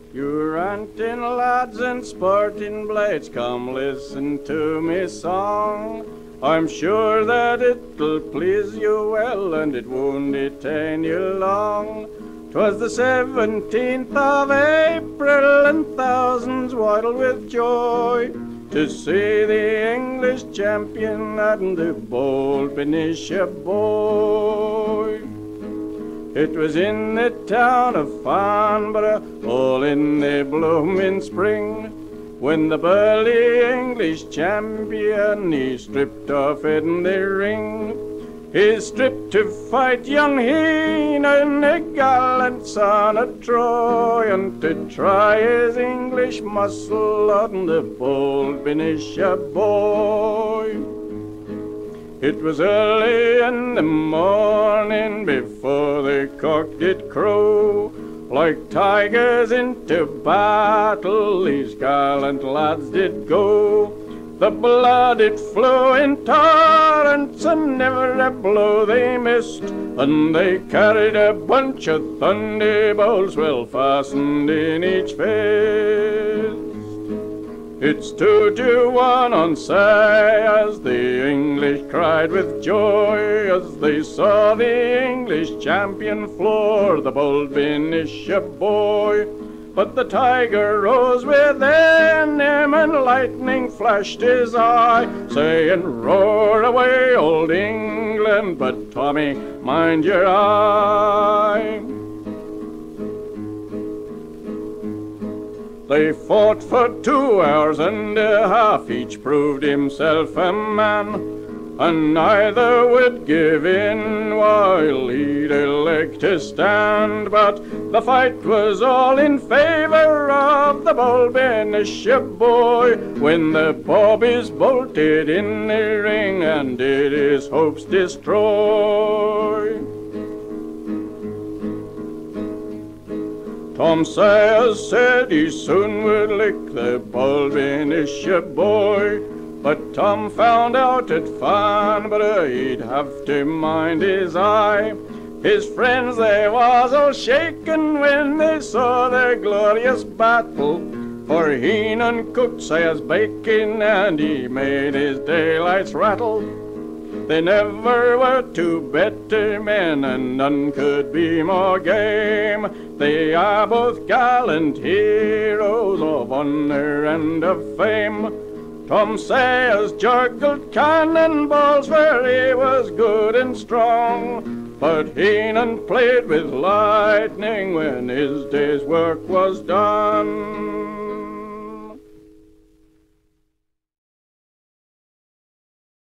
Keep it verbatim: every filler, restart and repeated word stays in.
You ranting lads and sporting blades, come listen to me song. I'm sure that it'll please you well, and it won't detain you long. 'Twas the seventeenth of April, and thousands waddled with joy to see the English champion and the bold Benicia boy. It was in the town of Farnborough, all in the blooming spring, when the burly English champion, he stripped off in the ring. He stripped to fight young Heenan, a gallant son of Troy, and to try his English muscle on the bold Benicia boy. It was early in the morning before the cock did crow. Like tigers into battle, these gallant lads did go. The blood it flew in torrents, and never a blow they missed, and they carried a bunch of thunderbolts well fastened in each fist. It's two to one on say, as the English cried with joy, as they saw the English champion floor the bold Benicia boy. But the tiger rose within him, and lightning flashed his eye, saying, "Roar away, old England, but Tommy, mind your eye." They fought for two hours and a half, each proved himself a man, and neither would give in while he'd a leg to stand. But the fight was all in favour of the bold Benicia boy, when the bobbies bolted in the ring and did his hopes destroy. Tom Sayers said he soon would lick the bold Benicia boy, but Tom found out at Farnborough he'd have to mind his eye. His friends, they was all shaken when they saw their glorious battle, for Heenan cooked Sayers bacon and he made his daylights rattle. They never were two better men, and none could be more game. They are both gallant heroes of honour and of fame. Tom Sayers juggled cannonballs, for he was good and strong, but Heenan played with lightning when his day's work was done.